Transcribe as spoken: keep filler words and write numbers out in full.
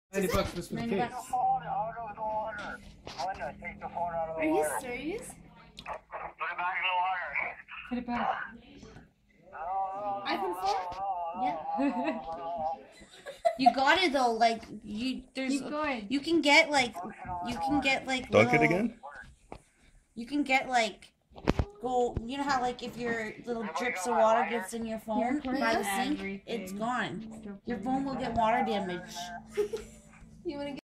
ninety bucks just for the case. Are you serious? Put it back. iPhone four? Yeah. You got it though. Like you, there's. Keep going. You can get like. You can get like. Dunk little, it again? You can get like. Go. You know how like if your little drips of water gets in your phone by the sink, it's gone. Your phone will get water damage. You want to